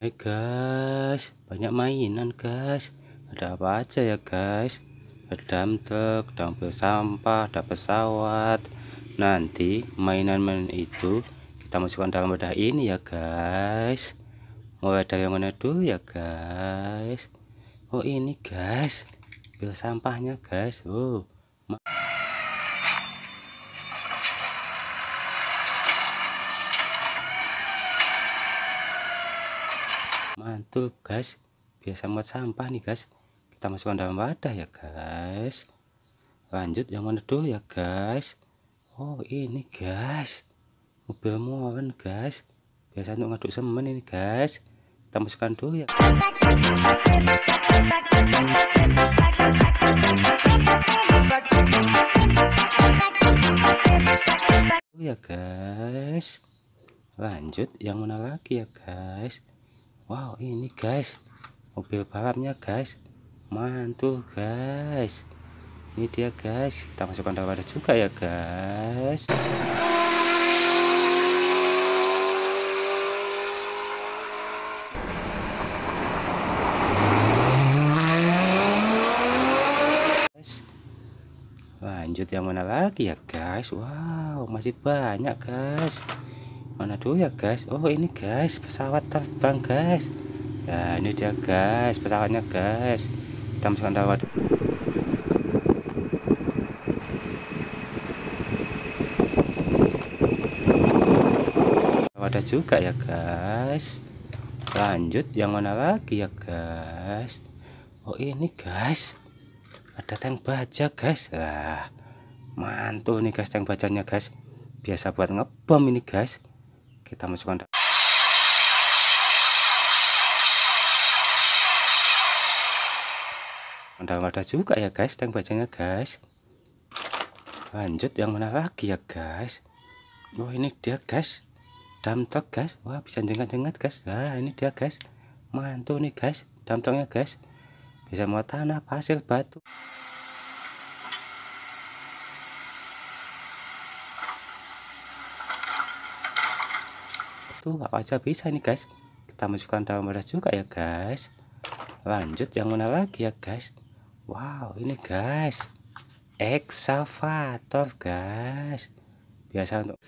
Hai guys, banyak mainan guys. Ada apa aja ya guys? Ada dump truck, ada mobil sampah, ada pesawat. Nanti mainan-mainan itu kita masukkan dalam wadah ini ya guys. Mulai dari yang mana dulu ya guys? Oh ini guys, mobil sampahnya guys. Mantul guys, biasa muat sampah nih guys. Kita masukkan dalam wadah ya guys. Lanjut yang mana dulu ya guys? Oh ini guys, mobil molen guys, biasa untuk ngaduk semen ini guys. Kita masukkan dulu ya guys. Lanjut yang mana lagi ya guys? Wow ini guys, mobil balapnya guys, mantul guys. Ini dia guys, kita masukkan dalam wadah juga ya guys. Lanjut yang mana lagi ya guys? Wow masih banyak guys. Mana dulu ya guys? Oh ini guys, pesawat terbang guys. Nah ini dia guys, pesawatnya guys. Kita masukkan dalam wadah juga ya guys. Lanjut yang mana lagi ya guys? Oh ini guys, ada tank baja guys. Nah mantul nih guys, tank bajanya guys, biasa buat ngebom ini guys. Kita masukkan dalam wadah juga ya guys, tank bajanya guys. Lanjut yang mana lagi ya guys? Oh ini dia guys, dump truck guys. Wah bisa jengat-jengat guys. Nah ini dia guys, mantul nih guys, dump trucknya guys, bisa muat tanah, pasir, batu. Tuh apa aja bisa nih guys. Kita masukkan dalam wadah juga ya guys. Lanjut yang mana lagi ya guys? Wow ini guys, excavator guys, biasa untuk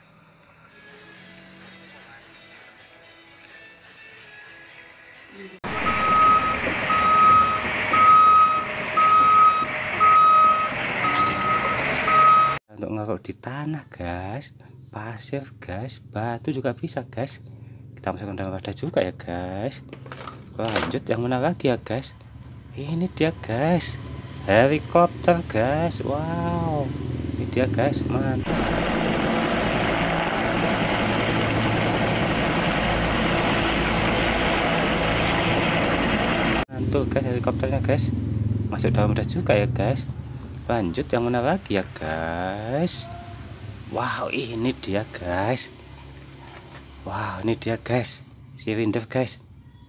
ngeruk di tanah guys, pasir guys, batu juga bisa guys. Kita masukkan dalam wadah juga ya guys. Lanjut yang mana lagi ya guys? Ini dia guys, helikopter guys. Wow ini dia guys, mantap. Mantul guys helikopternya guys, masuk dalam wadah juga ya guys. Lanjut yang mana lagi ya guys? Wow ini dia guys. Wow ini dia guys, silinder guys,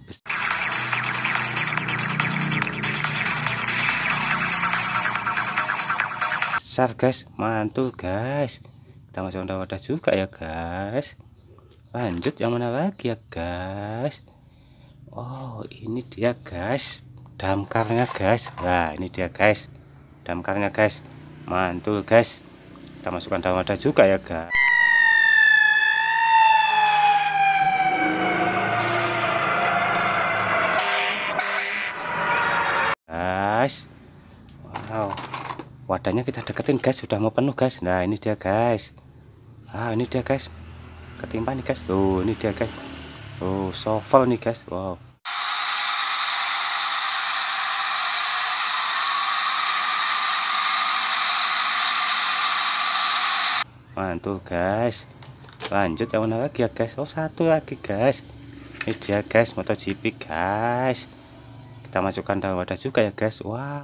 besar guys, mantul guys. Kita masukkan dalam wadah juga ya guys. Lanjut yang mana lagi ya guys? Oh ini dia guys, damkarnya guys. Nah ini dia guys, damkarnya guys, mantul guys. Kita masukkan dalam wadah juga ya guys. Wow wadahnya kita deketin guys, sudah mau penuh guys. Nah ini dia guys. Ini dia guys, ketimpa nih guys. Oh ini dia guys, oh shovel nih guys. Wow mantul guys. Lanjut yang mana lagi ya guys? Oh satu lagi guys, ini dia guys, MotoGP guys. Kita masukkan dalam wadah juga ya guys. Wah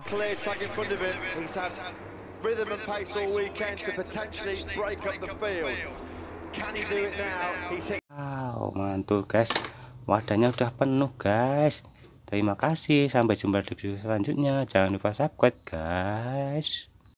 wow mantul guys, wadahnya udah penuh guys. Terima kasih, sampai jumpa di video selanjutnya. Jangan lupa subscribe guys.